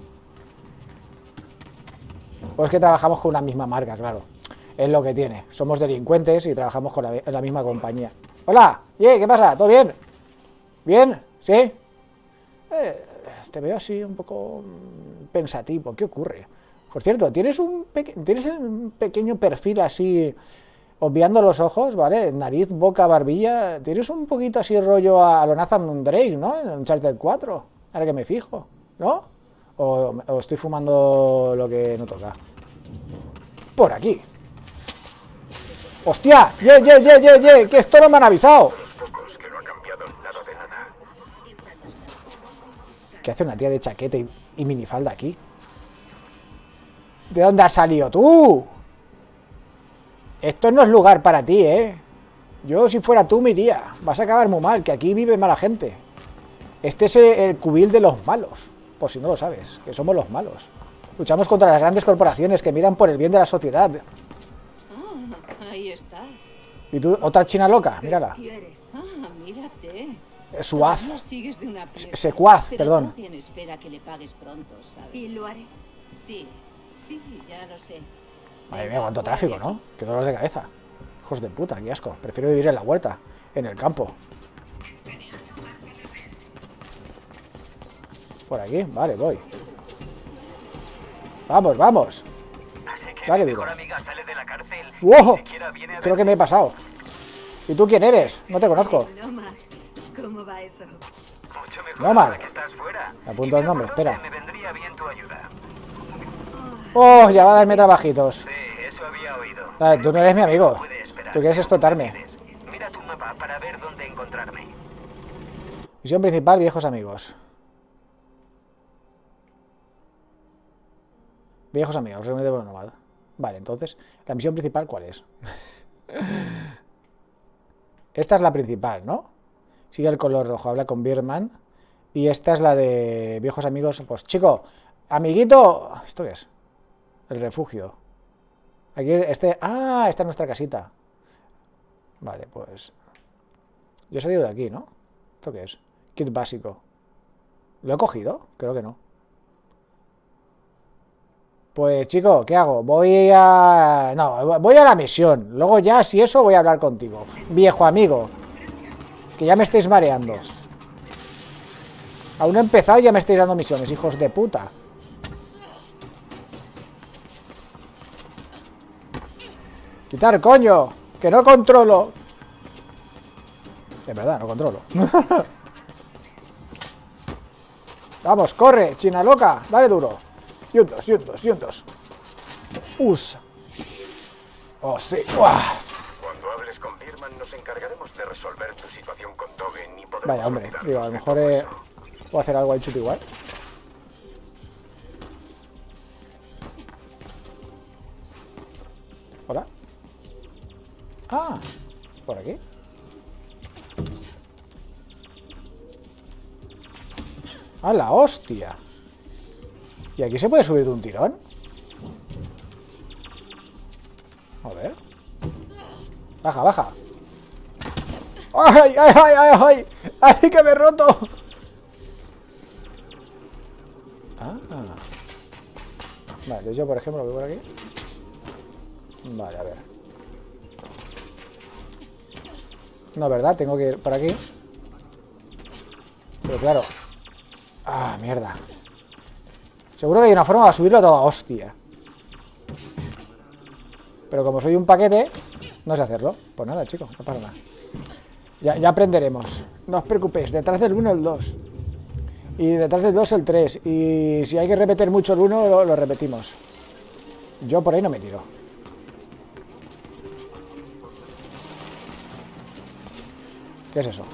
[SPEAKER 4] Pues que trabajamos con una misma marca, claro. Es lo que tiene. Somos delincuentes y trabajamos con la misma compañía. ¡Hola! ¿Qué pasa? ¿Todo bien? ¿Bien? ¿Sí? Te veo así un poco pensativo. ¿Qué ocurre? Por cierto, tienes un pequeño perfil así, obviando los ojos, ¿vale? Nariz, boca, barbilla. Tienes un poquito así rollo a lo Nathan Drake, ¿no? En Uncharted 4. Ahora que me fijo, ¿no? O estoy fumando lo que no toca. Por aquí. ¡Hostia! ¡Que esto no me han avisado! ¿Qué hace una tía de chaqueta y minifalda aquí? ¿De dónde has salido tú? Esto no es lugar para ti, ¿eh? Yo, si fuera tú, me iría. Vas a acabar muy mal, que aquí vive mala gente. Este es el cubil de los malos. Por si no lo sabes, que somos los malos. Luchamos contra las grandes corporaciones que miran por el bien de la sociedad.
[SPEAKER 3] Ahí estás.
[SPEAKER 4] ¿Y tú, otra china loca? Mírala.
[SPEAKER 3] ¿Quieres? Mírate.
[SPEAKER 4] Suaz.
[SPEAKER 3] Sigues de una pieza,
[SPEAKER 4] Secuaz,
[SPEAKER 3] pero
[SPEAKER 4] perdón.
[SPEAKER 3] alguien espera que le pagues pronto, ¿sabes?
[SPEAKER 6] Y lo haré.
[SPEAKER 3] Sí, ya lo sé.
[SPEAKER 4] Madre mía, cuánto tráfico, ¿no? Qué dolor de cabeza. Hijos de puta, qué asco. Prefiero vivir en la huerta, en el campo. Por aquí, vale, voy. Vamos, vamos. Dale, duro. ¡Wow! Creo que me he pasado. ¿Y tú quién eres? No te conozco.
[SPEAKER 6] Nomad, ¿cómo va eso?
[SPEAKER 4] Nomad. Me apunto el nombre, espera. Oh, ya va a darme trabajitos.
[SPEAKER 2] Sí, eso había oído.
[SPEAKER 4] Tú no eres mi amigo. Tú quieres explotarme.
[SPEAKER 2] Mira tu mapa para ver dónde encontrarme.
[SPEAKER 4] Misión principal, viejos amigos. Viejos amigos, reunidos por Nomad. Vale, entonces, ¿la misión principal cuál es? Esta es la principal, ¿no? Sigue el color rojo, habla con Birman. Y esta es la de viejos amigos. Pues, chico, amiguito... ¿Esto qué es? El refugio. Aquí, esta es nuestra casita. Vale, pues... Yo he salido de aquí, ¿no? ¿Esto qué es? Kit básico. ¿Lo he cogido? Creo que no. Pues, chico, ¿qué hago? Voy a la misión. Luego ya, si eso, voy a hablar contigo. Viejo amigo. Que ya me estáis mareando. Aún no he empezado y ya me estáis dando misiones, hijos de puta. Quitar, coño. Que no controlo. De verdad, no controlo. Vamos, corre, china loca. Dale duro. Yuntos. Oh, sí.
[SPEAKER 2] Cuando hables con Birman nos encargaremos de resolver tu situación con Dogen y podremos...
[SPEAKER 4] Vaya, hombre. Digo, a lo mejor puedo hacer algo ahí chupi igual. Hola. Ah, por aquí. ¡Ah, la hostia! ¿Y aquí se puede subir de un tirón? A ver. Baja. ¡Ay! ¡Ay, que me he roto! Vale, yo por ejemplo voy por aquí. Vale, a ver. No, ¿verdad? Tengo que ir por aquí. Pero claro. Ah, mierda. Seguro que hay una forma de subirlo a toda hostia. Pero como soy un paquete, no sé hacerlo. Pues nada, chicos, no pasa nada. Ya aprenderemos. No os preocupéis, detrás del 1 el 2. Y detrás del 2 el 3. Y si hay que repetir mucho el 1, lo repetimos. Yo por ahí no me tiro. ¿Qué es eso?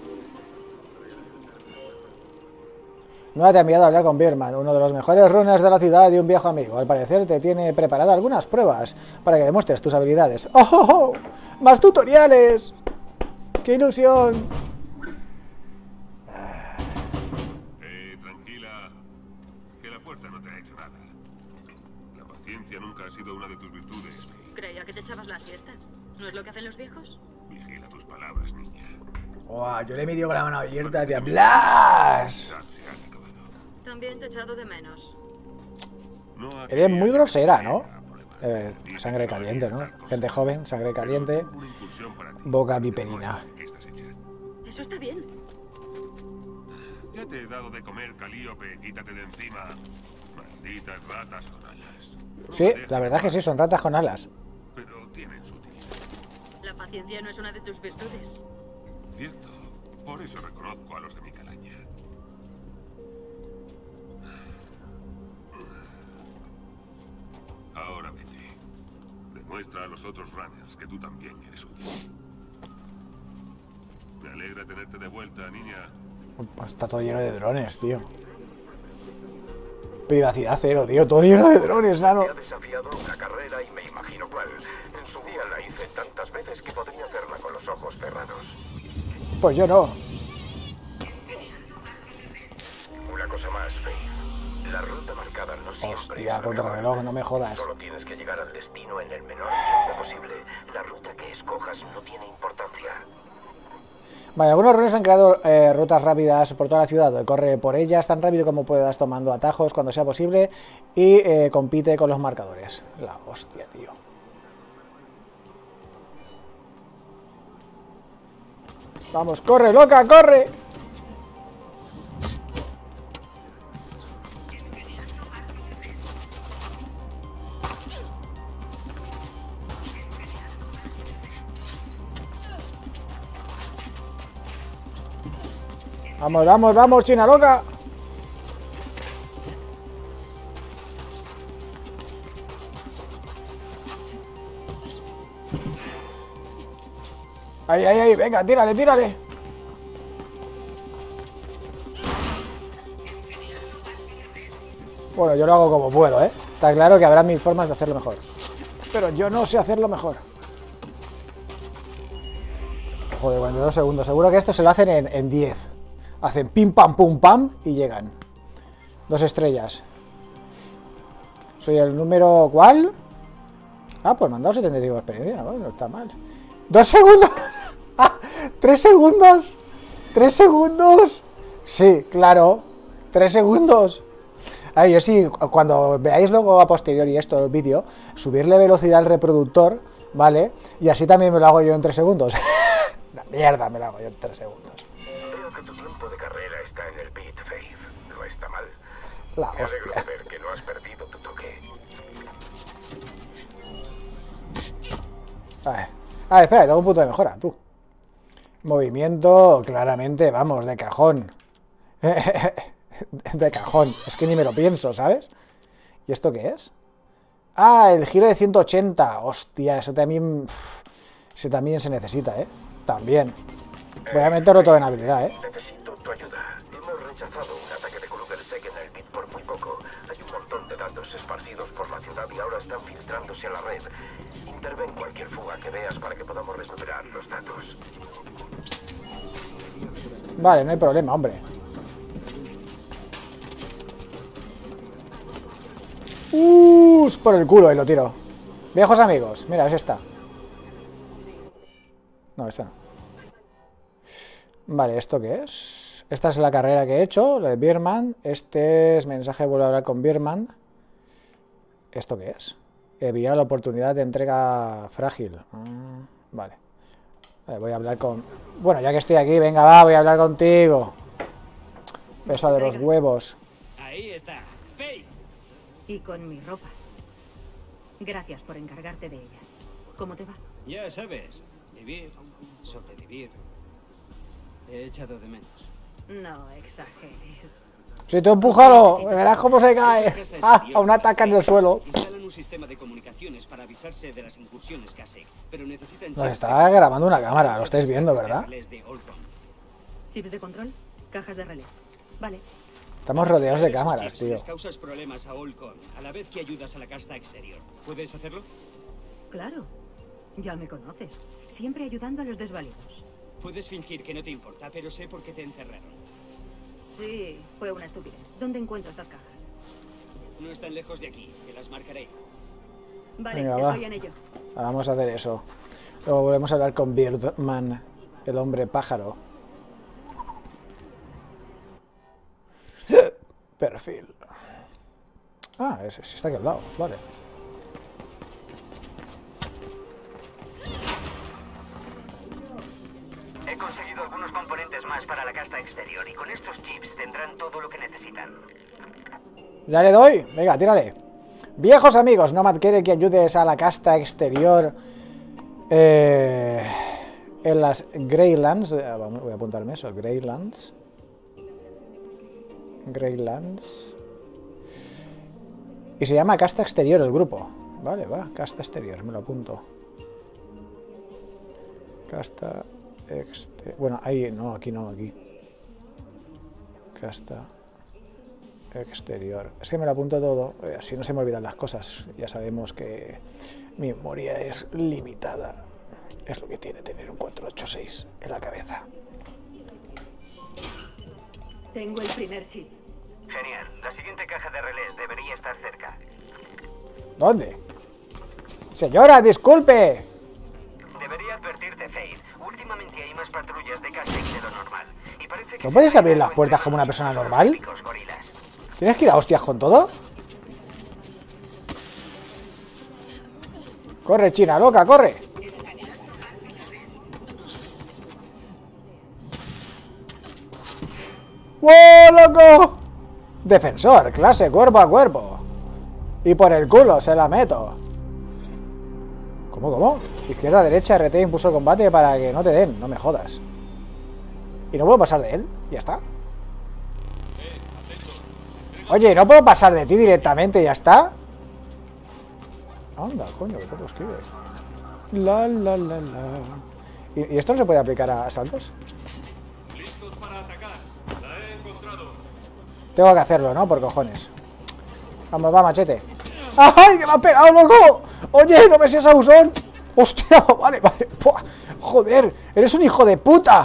[SPEAKER 4] No te ha enviado a hablar con Birman, uno de los mejores runners de la ciudad y un viejo amigo. Al parecer te tiene preparado algunas pruebas para que demuestres tus habilidades. ¡Oh! ¡Más tutoriales! ¡Qué ilusión!
[SPEAKER 7] Tranquila, que la puerta no te ha hecho nada. La paciencia nunca ha sido una de tus virtudes, Faye.
[SPEAKER 3] Creía que te echabas la siesta. ¿No es lo que hacen los viejos?
[SPEAKER 7] Vigila tus palabras, niña.
[SPEAKER 4] Oh, yo le he metido con la mano abierta, te hablas.
[SPEAKER 3] También te he echado de menos.
[SPEAKER 4] Eres muy grosera, ¿no? Sangre caliente, ¿no? Gente joven, sangre caliente, boca viperina.
[SPEAKER 3] Eso está bien.
[SPEAKER 7] Ya te he dado de comer, Calíope, quítate de encima. Malditas ratas con alas.
[SPEAKER 4] Sí, la verdad es que sí, son ratas con alas.
[SPEAKER 7] Pero tienen su utilidad.
[SPEAKER 3] La paciencia no es una de tus virtudes.
[SPEAKER 7] Cierto, por eso reconozco a los de mi calaña. Ahora vete. Demuestra a los otros runners que tú también eres útil. Me alegra tenerte de vuelta, niña.
[SPEAKER 4] Está todo lleno de drones, tío. Privacidad cero, tío. Todo lleno de drones, nano.
[SPEAKER 2] Me ha desafiado una carrera y me imagino cuál. En su día la hice tantas veces que podría hacerla con los ojos cerrados.
[SPEAKER 4] Pues yo no.
[SPEAKER 2] Una cosa más, Faye. La ruta marcada no
[SPEAKER 4] Hostia, contrarreloj, no me jodas.
[SPEAKER 2] Solo tienes que llegar al destino en el menor tiempo posible. La ruta que escojas no tiene importancia.
[SPEAKER 4] Vale, algunos runners han creado rutas rápidas por toda la ciudad. Corre por ellas tan rápido como puedas, tomando atajos cuando sea posible y compite con los marcadores. La hostia, tío. Vamos, corre, loca, corre. Vamos, vamos, vamos, China loca. Ahí, ahí, ahí, venga, tírale, tírale. Bueno, yo lo hago como puedo, ¿eh? Está claro que habrá mil formas de hacerlo mejor. Pero yo no sé hacerlo mejor. Joder, 42 segundos. Seguro que esto se lo hacen en 10. Hacen pim, pam, pum, pam y llegan. 2 estrellas. Soy el número... ¿Cuál? Ah, pues me han dado 75 de experiencia. No está mal. 2 segundos. Ah, 3 segundos. 3 segundos. Sí, claro. 3 segundos. Ay, yo sí, cuando veáis luego a posteriori esto, el vídeo, subirle velocidad al reproductor, ¿vale? Y así también me lo hago yo en 3 segundos. La mierda me lo hago yo en 3 segundos.
[SPEAKER 2] Veo que tu tiempo de carrera está en el pit, Faith. No está mal.
[SPEAKER 4] La
[SPEAKER 2] Me alegro de
[SPEAKER 4] hostia.
[SPEAKER 2] ver que no has perdido tu toque.
[SPEAKER 4] A ver. Ah, espera, tengo un punto de mejora, tú. Movimiento, claramente, vamos, de cajón. De cajón. Es que ni me lo pienso, ¿sabes? ¿Y esto qué es? Ah, el giro de 180. Hostia, eso también... Ese también se necesita, ¿eh? También. Voy a meterlo todo en habilidad, ¿eh?
[SPEAKER 2] Necesito tu ayuda. Hemos rechazado un ataque de Krugersek en el pit por muy poco. Hay un montón de datos esparcidos por la ciudad y ahora están filtrándose a la red. Interven cualquier fuga que veas para que podamos recuperar los datos.
[SPEAKER 4] Vale, no hay problema, hombre. Por el culo y lo tiro. Viejos amigos, mira, es esta. No, esta no. Vale, ¿esto qué es? Esta es la carrera que he hecho, la de Birman. Este es mensaje, vuelvo a hablar con Birman. ¿Esto qué es? Enviar la oportunidad de entrega frágil. Vale. Voy a hablar con... Bueno, ya que estoy aquí, venga, va, voy a hablar contigo. Beso de los huevos.
[SPEAKER 1] Ahí está. Faith.
[SPEAKER 3] Y con mi ropa. Gracias por encargarte de ella. ¿Cómo te va?
[SPEAKER 1] Ya sabes, vivir, sobrevivir. Te he echado de menos.
[SPEAKER 3] No exageres.
[SPEAKER 4] Si tú empújalo, verás cómo se cae. Ah, aún ataca en el suelo.
[SPEAKER 1] Instalan un sistema de comunicaciones para avisarse de las incursiones Kasek, pero necesitan...
[SPEAKER 4] Nos está grabando una cámara, lo estáis viendo, ¿verdad?
[SPEAKER 3] Chips de control, cajas de relés. Vale.
[SPEAKER 4] Estamos rodeados de cámaras, tío.
[SPEAKER 1] Les causas problemas a Olcon, a la vez que ayudas a la casta exterior. ¿Puedes hacerlo?
[SPEAKER 3] Claro. Ya me conoces. Siempre ayudando a los desvalidos.
[SPEAKER 1] Puedes fingir que no te importa, pero sé por qué te encerraron.
[SPEAKER 3] Sí, fue una estupidez. ¿Dónde encuentro esas cajas?
[SPEAKER 1] No están lejos de aquí, te las marcaré.
[SPEAKER 3] Vale,
[SPEAKER 4] Venga,
[SPEAKER 3] estoy
[SPEAKER 4] va.
[SPEAKER 3] en ello.
[SPEAKER 4] Vamos a hacer eso. Luego volvemos a hablar con Birdman, el hombre pájaro. Perfil. Ah, ese está aquí al lado, vale.
[SPEAKER 2] He conseguido algunos componentes más para la casta exterior y con estos chips tendrán todo lo que necesitan.
[SPEAKER 4] Ya le doy, venga, tírale. Viejos amigos, Nomad quiere que ayudes a la casta exterior en las Greylands. Voy a apuntarme eso, Greylands. Greylands. Y se llama casta exterior el grupo. Vale, va, casta exterior, me lo apunto. Casta exterior. Bueno, ahí, no, aquí no, aquí. Casta exterior. Es que me lo apunto todo, así no se me olvidan las cosas. Ya sabemos que mi memoria es limitada. Es lo que tiene tener un 486 en la cabeza.
[SPEAKER 3] Tengo el primer chip.
[SPEAKER 2] Genial. La siguiente caja de relés debería estar cerca.
[SPEAKER 4] ¿Dónde? Señora, disculpe.
[SPEAKER 2] Debería advertirte, Faith. Últimamente hay más patrullas de Kashyyyk de lo normal. Y parece que
[SPEAKER 4] ¿No puedes abrir las puertas como una persona normal? ¿Tienes que ir a hostias con todo? Corre, China, loca, corre. ¡Wow, loco! Defensor, clase cuerpo a cuerpo. Y por el culo se la meto. ¿Cómo? Izquierda, derecha, RT, impulso de combate para que no te den, no me jodas. ¿Y no puedo pasar de él? Ya está. Oye, ¿no puedo pasar de ti directamente y ya está? Anda, coño, que te lo escribes. La. ¿Y esto no se puede aplicar a asaltos?
[SPEAKER 9] Listos para atacar. La he encontrado.
[SPEAKER 4] Tengo que hacerlo, ¿no? Por cojones. Vamos, va, machete. ¡Ay, que me ha pegado, loco! Oye, no me seas abusón. ¡Hostia! Vale. Buah, joder, eres un hijo de puta.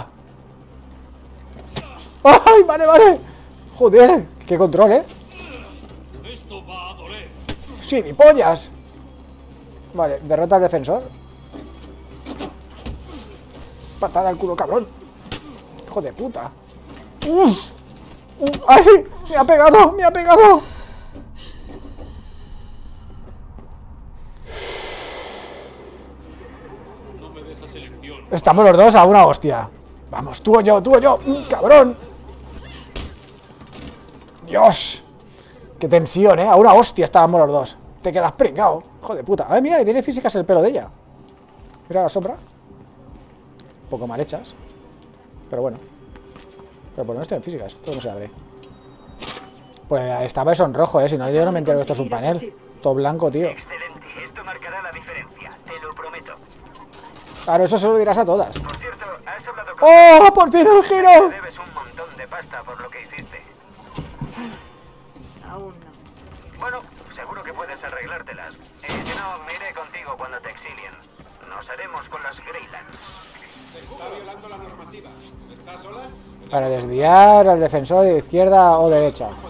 [SPEAKER 4] ¡Ay, vale! Joder, qué control, ¿eh?
[SPEAKER 9] Esto va a doler.
[SPEAKER 4] ¡Sí, ni pollas! Vale, derrota al defensor. Patada al culo, cabrón. Hijo de puta. ¡Ay! ¡Me ha pegado!
[SPEAKER 9] No me dejas elección.
[SPEAKER 4] Estamos los dos a una hostia. Vamos, tú o yo. ¡Cabrón! Dios. Qué tensión, ¿eh? A una hostia estábamos los dos. Te quedas pringao. Hijo de puta. Ay, mira, que tiene físicas el pelo de ella. Mira la sombra. Un poco mal hechas. Pero bueno. Pero por lo menos tienen físicas. Esto no se abre. Pues estaba eso en rojo, ¿eh? Si no, yo no me entero que esto es un panel. Todo blanco, tío.
[SPEAKER 2] Excelente. Esto marcará la diferencia. Te lo prometo.
[SPEAKER 4] Claro, eso se lo dirás a todas.
[SPEAKER 2] Por cierto, has hablado con...
[SPEAKER 4] ¡Oh, por fin el giro!
[SPEAKER 2] Te debes un montón de pasta por lo que hiciste.
[SPEAKER 3] Aún no.
[SPEAKER 2] Bueno, seguro que puedes arreglártelas. Si no, me iré contigo cuando te exilien. Nos haremos con las Greylands.
[SPEAKER 5] Está violando la normativa. ¿Estás sola?
[SPEAKER 4] Para desviar al defensor de izquierda o derecha.